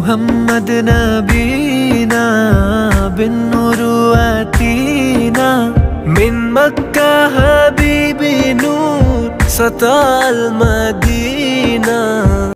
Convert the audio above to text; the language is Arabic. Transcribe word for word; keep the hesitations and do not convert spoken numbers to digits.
محمد نبينا بالنور واتينا، من مكة حبيبي نور سطع المدينة.